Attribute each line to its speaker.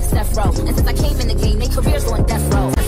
Speaker 1: like Steph Row. And since I came in the game, they careers on death row.